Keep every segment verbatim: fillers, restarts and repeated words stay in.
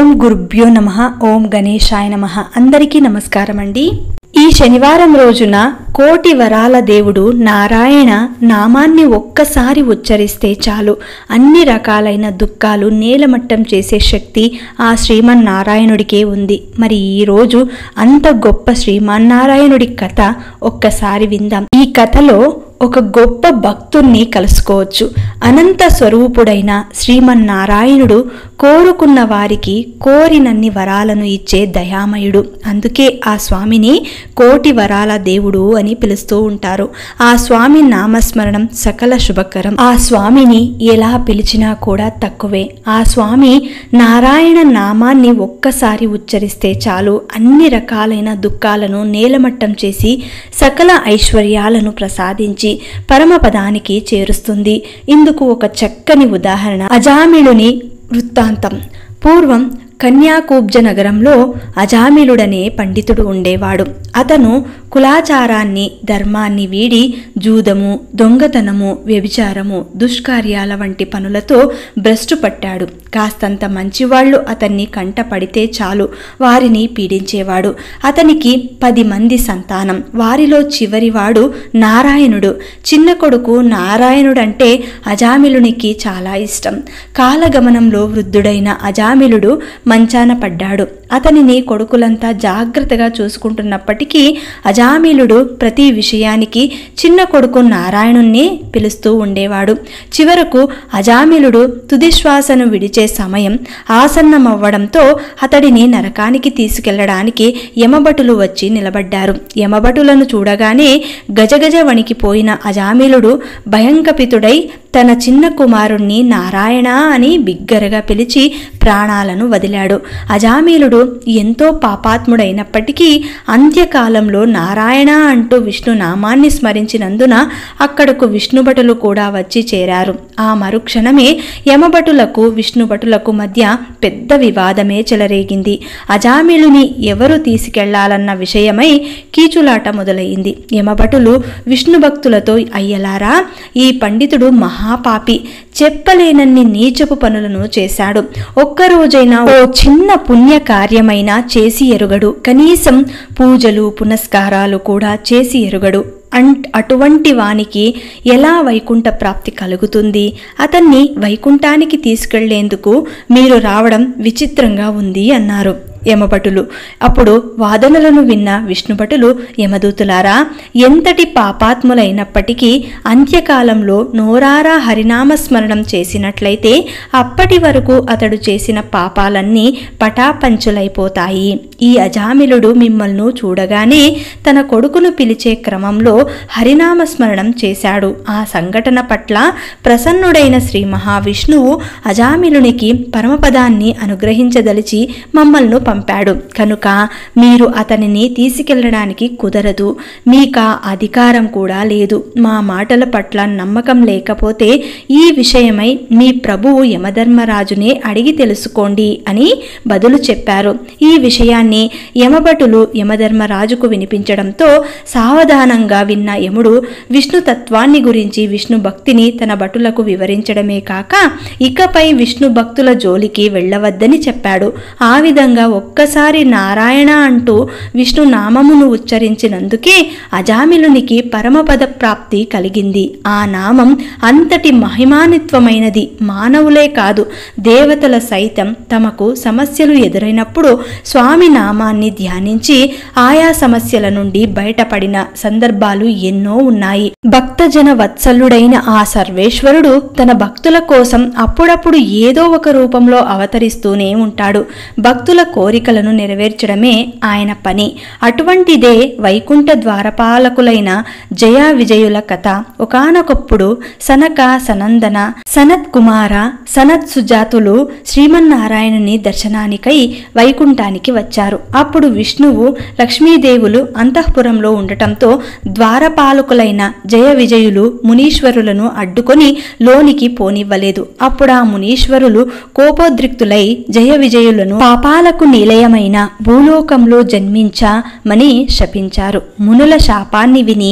ఓం గురుభ్యో నమః. ఓం గణేశాయ నమః. అందరికీ నమస్కారం అండి. ఈ శనివారం రోజున కోటి వరాల దేవుడు నారాయణ నామాన్ని ఒక్కసారి ఉచ్చరిస్తే చాలు అన్ని రకాలైన దుఃఖాలు నేలమట్టం చేసే శక్తి ఆ శ్రీమన్నారాయణుడికే ఉంది. మరి ఈరోజు అంత గొప్ప శ్రీమన్నారాయణుడి కథ ఒక్కసారి విందాం. ఈ కథలో ఒక గొప్ప భక్తుణ్ణి కలుసుకోవచ్చు. అనంత స్వరూపుడైన శ్రీమన్నారాయణుడు కోరుకున్న వారికి కోరినన్ని వరాలను ఇచ్చే దయామయుడు. అందుకే ఆ స్వామిని కోటి వరాల దేవుడు అని పిలుస్తూ ఉంటారు. ఆ స్వామి నామస్మరణం సకల శుభకరం. ఆ స్వామిని ఎలా పిలిచినా కూడా తక్కువే. ఆ స్వామి నారాయణ నామాన్ని ఒక్కసారి ఉచ్చరిస్తే చాలు అన్ని రకాలైన దుఃఖాలను నేలమట్టం చేసి సకల ఐశ్వర్యాలను ప్రసాదించి పరమపదానికి చేరుస్తుంది. ఇందుకు ఒక చక్కని ఉదాహరణ అజామిళుని వృత్తాంతం. పూర్వం కన్యాకుబ్జ నగరంలో అజామిళుడనే పండితుడు ఉండేవాడు. అతను కులాచారాన్ని ధర్మాన్ని వీడి జూదము, దొంగతనము, వ్యభిచారము, దుష్కార్యాల వంటి పనులతో భ్రష్టు పట్టాడు. కాస్తంత మంచివాళ్లు అతన్ని కంట పడితే చాలు వారిని పీడించేవాడు. అతనికి పది మంది సంతానం. వారిలో చివరివాడు నారాయణుడు. చిన్న కొడుకు నారాయణుడంటే అజామిళునికి చాలా ఇష్టం. కాలగమనంలో వృద్ధుడైన అజామిళుడు మంచాన పడ్డాడు. అతనిని కొడుకులంతా జాగ్రత్తగా చూసుకుంటున్నప్పటికీ అజామిళుడు ప్రతి విషయానికి చిన్న కొడుకు నారాయణుణ్ణి పిలుస్తూ ఉండేవాడు. చివరకు అజామిళుడు తుదిశ్వాసను విడిచే సమయం ఆసన్నమవ్వడంతో అతడిని నరకానికి తీసుకెళ్లడానికి యమభటులు వచ్చి నిలబడ్డారు. యమభటులను చూడగానే గజగజ వణికిపోయిన అజామిళుడు భయంకపితుడై తన చిన్న కుమారుణ్ణి నారాయణ అని బిగ్గరగా పిలిచి ప్రాణాలను వదిలాడు. అజామిళుడు ఎంతో పాపాత్ముడైనప్పటికీ అంత్యకాలంలో నారాయణ అంటూ విష్ణు నామాన్ని స్మరించినందున అక్కడకు విష్ణుభటులు కూడా వచ్చి చేరారు. ఆ మరుక్షణమే యమభటులకు విష్ణుభటులకు మధ్య పెద్ద వివాదమే చెలరేగింది. అజామిళుని ఎవరు తీసుకెళ్లాలన్న విషయమై కీచులాట మొదలైంది. యమభటులు విష్ణు భక్తులతో, అయ్యలారా, ఈ పండితుడు మహాపాపి, చెప్పలేనన్ని నీచపు పనులను చేశాడు. ఒక్కరోజైనా ఓ చిన్న పుణ్య కార్యమైనా చేసి ఎరుగడు. కనీసం పూజలు పునస్కారాలు కూడా చేసి ఎరుగడు. అంట్ అటువంటి వానికి ఎలా వైకుంఠ ప్రాప్తి కలుగుతుంది? అతన్ని వైకుంఠానికి తీసుకెళ్లేందుకు మీరు రావడం విచిత్రంగా ఉంది అన్నారు యమభటులు. అప్పుడు వాదనలను విన్న విష్ణుభటులు, యమదూతులారా, ఎంతటి పాపాత్ములైనప్పటికీ అంత్యకాలంలో నోరారా హరినామస్మరణం చేసినట్లయితే అప్పటి వరకు అతడు చేసిన పాపాలన్నీ పటాపంచులైపోతాయి. ఈ అజామిళుడు మిమ్మల్ని చూడగానే తన కొడుకును పిలిచే క్రమంలో హరినామస్మరణం చేశాడు. ఆ సంఘటన పట్ల ప్రసన్నుడైన శ్రీ మహావిష్ణువు అజామిళునికి పరమపదాన్ని అనుగ్రహించదలిచి మమ్మల్ని పంపాడు. కనుక మీరు అతనిని తీసుకెళ్లడానికి కుదరదు. మీకా అధికారం కూడా లేదు. మా మాటల పట్ల నమ్మకం లేకపోతే ఈ విషయమై మీ ప్రభువు యమధర్మరాజునే అడిగి తెలుసుకోండి అని బదులు చెప్పారు. ఈ విషయాన్ని యమభటులు యమధర్మరాజుకు వినిపించడంతో సావధానంగా విన్న యముడు విష్ణు తత్వాన్ని గురించి, విష్ణు భక్తిని తన భటులకు వివరించడమే కాక ఇకపై విష్ణు భక్తుల జోలికి వెళ్ళవద్దని చెప్పాడు. ఆ విధంగా ఒక్కసారి నారాయణ అంటూ విష్ణు నామమును ఉచ్చరించినందుకే అజామిళునికి పరమపద ప్రాప్తి కలిగింది. ఆ నామం అంతటి మహిమాన్వితమైనది. మానవులే కాదు, దేవతల సైతం తమకు సమస్యలు ఎదురైనప్పుడు స్వామి నామాన్ని ధ్యానించి ఆయా సమస్యల నుండి బయటపడిన సందర్భాలు ఎన్నో ఉన్నాయి. భక్తజన వత్సలుడైన ఆ సర్వేశ్వరుడు తన భక్తుల కోసం అప్పుడప్పుడు ఏదో ఒక రూపంలో అవతరిస్తూనే ఉంటాడు. భక్తుల కోరికలను నెరవేర్చడమే ఆయన పని. అటువంటిదే వైకుంఠ ద్వారపాలకులైన జయ విజయుల కథ. ఒకానొకప్పుడు సనక, సనందన, సనత్ కుమార, సనత్ సుజాతులు శ్రీమన్నారాయణుని దర్శనానికై వైకుంఠానికి వచ్చారు. అప్పుడు విష్ణువు, లక్ష్మీదేవులు అంతఃపురంలో ఉండటంతో ద్వారపాలకులైన జయ విజయులు మునీశ్వరులను అడ్డుకొని లోనికి పోనివ్వలేదు. అప్పుడు ఆ మునీశ్వరులు కోపోద్రిక్తులై జయ విజయులను పాపాలకు నిలయమైన భూలోకంలో జన్మించామని శపించారు. మునుల శాపాన్ని విని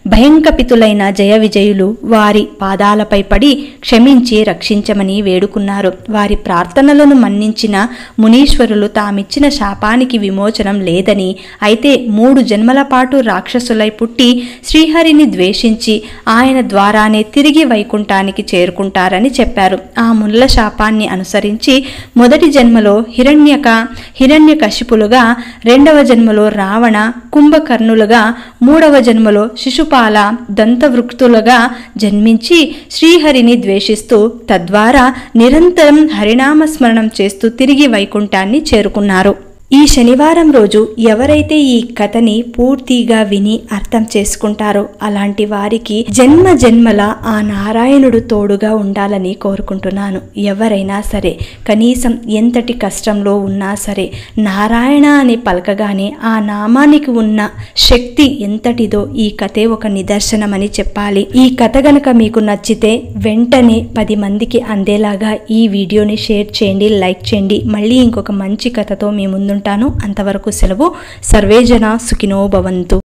భయంకపితులైన జయ విజయులు వారి పాదాలపై పడి క్షమించి రక్షించమని వేడుకున్నారు. వారి ప్రార్థనలను మన్నించిన మునీశ్వరులు తామిచ్చిన శాపానికి విమోచనం లేదని, అయితే మూడు జన్మల పాటు రాక్షసులై పుట్టి శ్రీహరిని ద్వేషించి ఆయన ద్వారానే తిరిగి వైకుంఠానికి చేరుకుంటారని చెప్పారు. ఆ ముల్ల శాపాన్ని అనుసరించి మొదటి జన్మలో హిరణ్యక హిరణ్యకశిపులుగా, రెండవ జన్మలో రావణ కుంభకర్ణులుగా, మూడవ జన్మలో శిశుపాల దంతవృక్తులుగా జన్మించి శ్రీహరిని ద్వేషిస్తూ తద్వారా నిరంతరం హరినామస్మరణం చేస్తూ తిరిగి వైకుంఠాన్ని చేరుకున్నారు. ఈ శనివారం రోజు ఎవరైతే ఈ కథని పూర్తిగా విని అర్థం చేసుకుంటారో అలాంటి వారికి జన్మ జన్మల ఆ నారాయణుడు తోడుగా ఉండాలని కోరుకుంటున్నాను. ఎవరైనా సరే కనీసం ఎంతటి కష్టంలో ఉన్నా సరే నారాయణ అని పలకగానే ఆ నామానికి ఉన్న శక్తి ఎంతటిదో ఈ కథే ఒక నిదర్శనమని చెప్పాలి. ఈ కథ గనక మీకు నచ్చితే వెంటనే పది మందికి అందేలాగా ఈ వీడియోని షేర్ చేయండి, లైక్ చేయండి. మళ్ళీ ఇంకొక మంచి కథతో మీ ముందు ఉంటాను. అంతవరకు సెలవు. సర్వేజన సుఖినో భవంతు.